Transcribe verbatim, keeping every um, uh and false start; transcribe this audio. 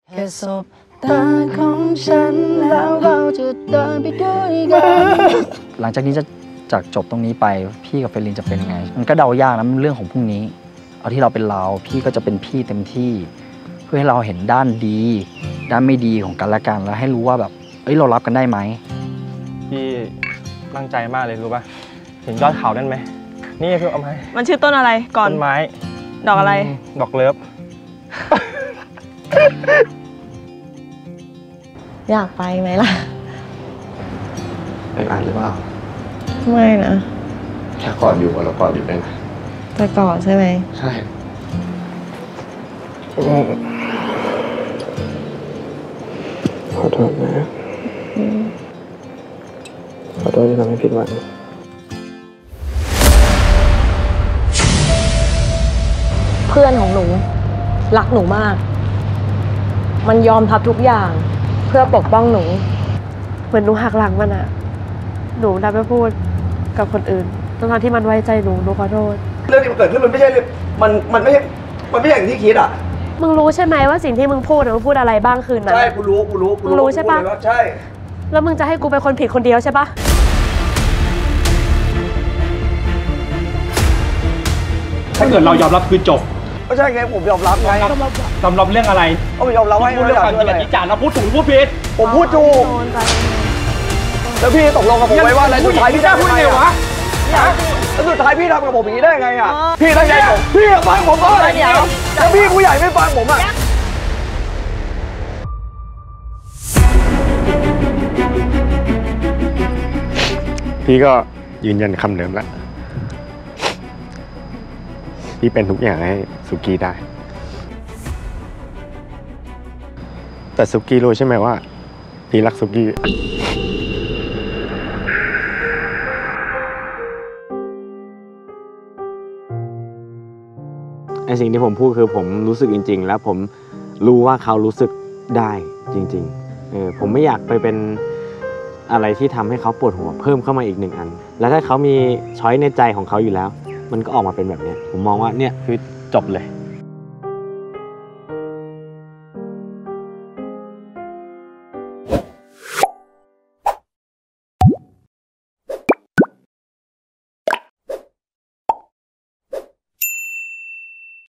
แค่สบตาของฉันแล้วเราจะเดินไปด้วยกันหลังจากนี้จะจากจบตรงนี้ไปพี่กับเฟรลินจะเป็นยังไงมันก็เดายากนะมันเรื่องของพรุ่งนี้เอาที่เราเป็นเราพี่ก็จะเป็นพี่เต็มที่เพื่อให้เราเห็นด้านดีด้านไม่ดีของกันและกันแล้วให้รู้ว่าแบบเอ้ยเรารับกันได้ไหมพี่ตั้งใจมากเลยรู้ป่ะเห็นยอดเขานั่นไหมนี่คือเอาไหมมันชื่อต้นอะไรก่อนต้นไม้ดอกอะไรดอกเลิฟอยากไปไหมล่ะไปอ่านหรือเปล่าไม่นะแค่กอดอยู่เรากอดอยู่ได้นะแต่กอดใช่ไหมใช่ขอโทษนะขอโทษที่ทำให้ผิดหวังเพื่อนของหนูรักหนูมากมันยอมทำทุกอย่างเพื่อปกป้องหนูเหมือนหนูหักหลังมันอะหนูได้ไปพูดกับคนอื่นทั้งที่มันไว้ใจหนูหนูขอโทษเรื่องที่มันเกิดขึ้นมันไม่ใช่มันมันไม่ใช่มันไม่ใช่อย่างที่คิดอ่ะมึงรู้ใช่ไหมว่าสิ่งที่มึงพูดมึงพูดอะไรบ้างคืนนั้นใช่กูรู้กูรู้กูรู้ใช่ปะใช่แล้วมึงจะให้กูเป็นคนผิดคนเดียวใช่ปะถ้าเกิดเรายอมรับคือจบก็ใช่ไงผมยอมรับไงยอมรับเรื่องอะไรก็ยอมรับว่าพูดเรื่องความจริงที่จ่าเราพูดถูกพูดผิดผมพูดถูกแล้วพี่ตกลงกับผมไว้ว่าอะไรสุดท้ายพี่ได้พูดไงวะแล้วสุดท้ายพี่ทำกับผมอย่างนี้ได้ไงอ่ะพี่ตั้งใจผมพี่ฟังผมก่อนแล้วพี่ผู้ใหญ่ไม่ฟังผมอ่ะพี่ก็ยืนยันคำเดิมแล้วพี่เป็นทุกอย่างให้สุกี้ได้แต่สุกี้รู้ใช่ไหมว่าพี่รักสุกี้ไอสิ่งที่ผมพูดคือผมรู้สึกจริงๆแล้วผมรู้ว่าเขารู้สึกได้จริงๆเออผมไม่อยากไปเป็นอะไรที่ทำให้เขาปวดหัวเพิ่มเข้ามาอีกหนึ่งอันแล้วถ้าเขามีช้อยในใจของเขาอยู่แล้วมันก็ออกมาเป็นแบบนี้ผมมองว่าเนี่ยคือจบเลย